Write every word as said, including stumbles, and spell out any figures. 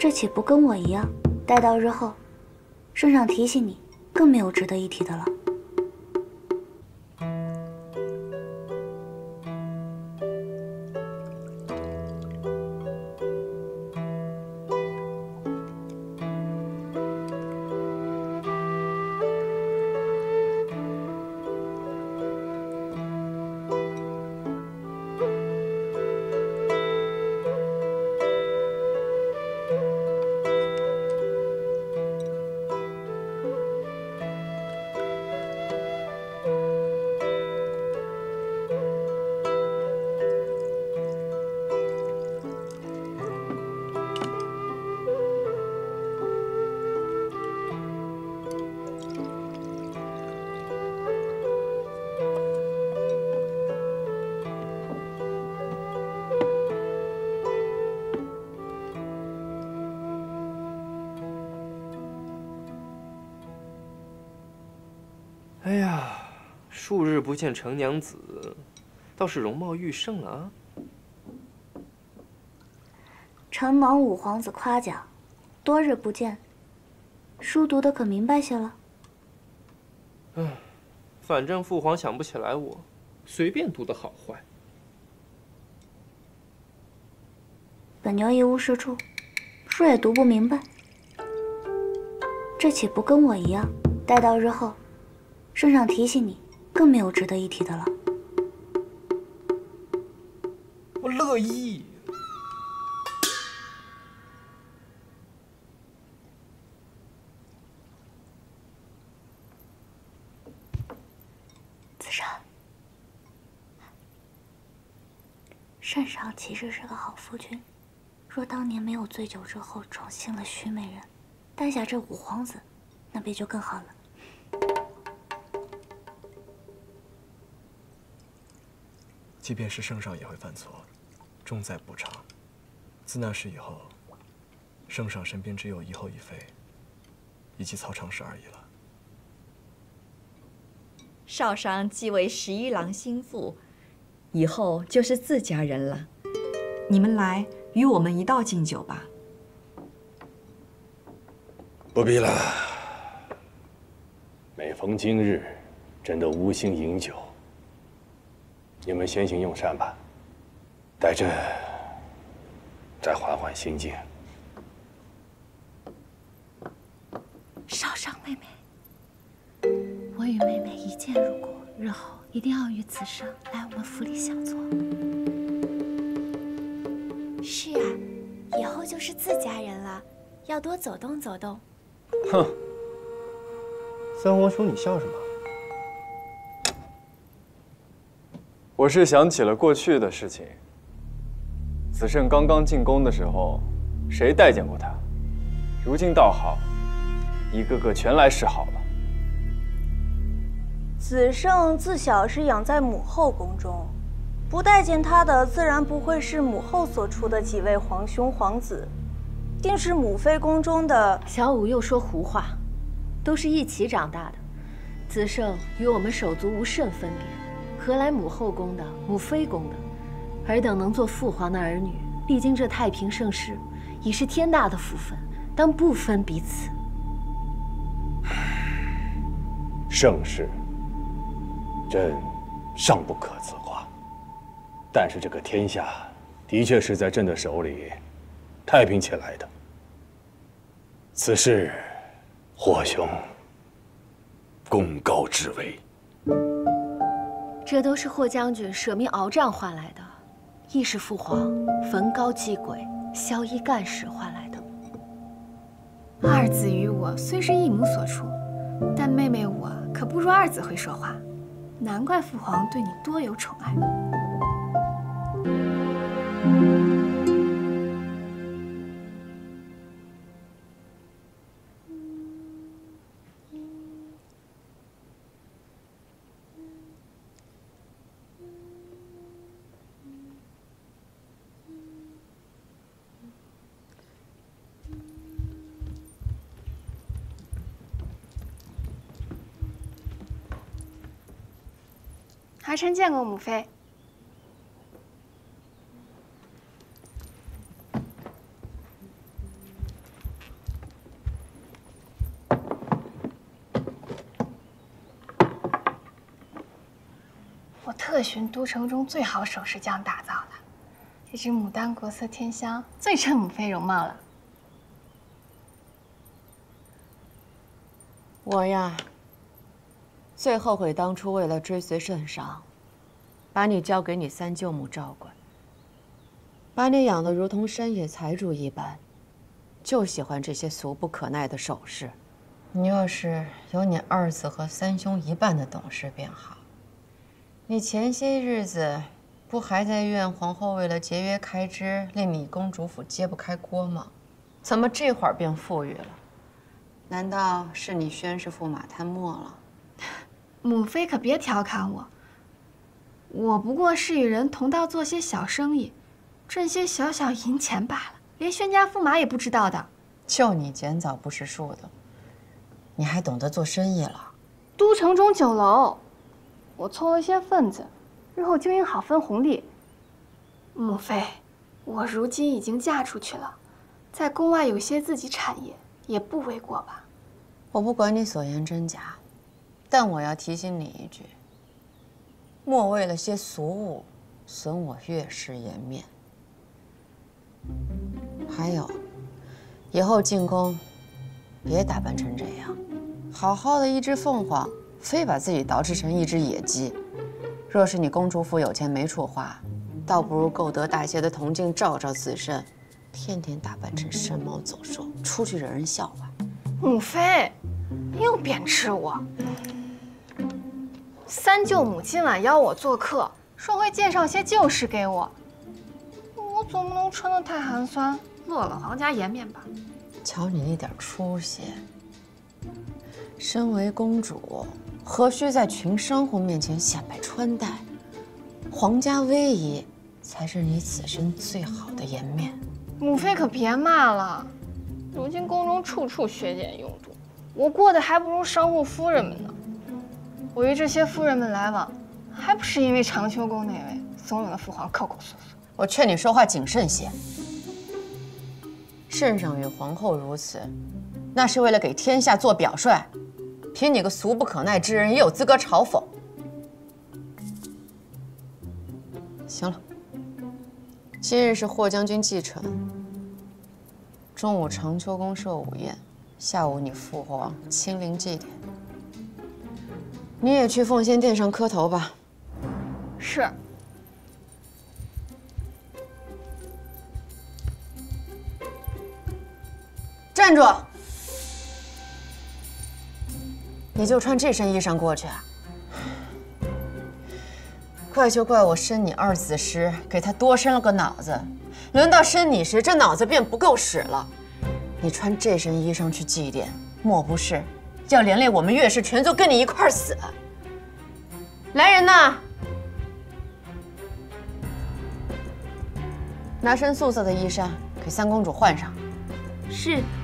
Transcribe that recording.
这岂不跟我一样？待到日后，圣上提起你，更没有值得一提的了。 哎呀，数日不见程娘子，倒是容貌愈盛了啊！ 承蒙五皇子夸奖，多日不见，书读得可明白些了？ 嗯，反正父皇想不起来我，随便读的好坏。 本牛一无是处，书也读不明白，这岂不跟我一样？待到日后。 圣上提起你，更没有值得一提的了。 我乐意。 子尚，圣上其实是个好夫君，若当年没有醉酒之后宠幸了徐美人，带下这五皇子，那便就更好了。 即便是圣上也会犯错，重在补偿。自那时以后，圣上身边只有仪后一妃，以及曹长氏而已了。 少商继为十一郎心腹，以后就是自家人了。你们来与我们一道敬酒吧。 不必了。每逢今日，真的无心饮酒。 你们先行用膳吧，待朕再缓缓心境。 少商妹妹，我与妹妹一见如故，日后一定要与子尚来我们府里相坐。 是啊，以后就是自家人了，要多走动走动。 哼，三皇叔，你笑什么？ 我是想起了过去的事情。子胜刚刚进宫的时候，谁待见过他？如今倒好，一个个全来示好了。 子胜自小是养在母后宫中，不待见他的自然不会是母后所出的几位皇兄皇子，定是母妃宫中的。 小五又说胡话，都是一起长大的。子胜与我们手足无甚分别。 何来母后宫的、母妃宫的？尔等能做父皇的儿女，历经这太平盛世，已是天大的福分，当不分彼此。 盛世，朕尚不可自夸，但是这个天下的确是在朕的手里太平起来的。此事，霍兄功高至伟。 这都是霍将军舍命鏖战换来的，亦是父皇焚高祭鬼、宵衣干事换来的。 二子与我虽是一母所出，但妹妹我可不如二子会说话，难怪父皇对你多有宠爱。还曾见过母妃。 特寻都城中最好首饰匠打造的，这支牡丹国色天香，最衬母妃容貌了。 我呀，最后悔当初为了追随圣上，把你交给你三舅母照管，把你养得如同山野财主一般，就喜欢这些俗不可耐的首饰。你要是有你二子和三兄一半的懂事便好。你前些日子不还在怨皇后为了节约开支，令你公主府揭不开锅吗？怎么这会儿便富裕了？难道是你宣氏驸马贪墨了？ 母妃可别调侃我，我不过是与人同道做些小生意，挣些小小银钱罢了，连宣家驸马也不知道的。 就你捡枣不识数的，你还懂得做生意了？ 都城中酒楼，我凑了些份子，日后经营好分红利。母妃，我如今已经嫁出去了，在宫外有些自己产业，也不为过吧？ 我不管你所言真假，但我要提醒你一句：莫为了些俗物，损我岳氏颜面。还有，以后进宫，别打扮成这样，好好的一只凤凰，非把自己捯饬成一只野鸡。若是你公主府有钱没处花，倒不如购得大些的铜镜照照自身，天天打扮成山猫走兽，出去惹人笑话。 母妃，又贬斥我。三舅母今晚邀我做客，说会介绍些旧事给我，我总不能穿得太寒酸，落了皇家颜面吧？ 瞧你那点出息，身为公主，何须在群商户面前显摆穿戴？皇家威仪才是你此生最好的颜面。 母妃可别骂了，如今宫中处处削减用度，我过得还不如商户夫人们呢。我与这些夫人们来往，还不是因为长秋宫那位怂恿的父皇口口诉诉。 我劝你说话谨慎些。圣上与皇后如此，那是为了给天下做表率。凭你个俗不可耐之人，也有资格嘲讽？行了，今日是霍将军继承，中午长秋宫设午宴，下午你父皇亲临祭典。你也去奉仙殿上磕头吧。 是。 站住！你就穿这身衣裳过去啊？怪就怪我生你二子时给他多生了个脑子，轮到生你时，这脑子便不够使了。你穿这身衣裳去祭奠，莫不是要连累我们岳氏全族跟你一块儿死？来人呐！拿身素色的衣衫给三公主换上。 是。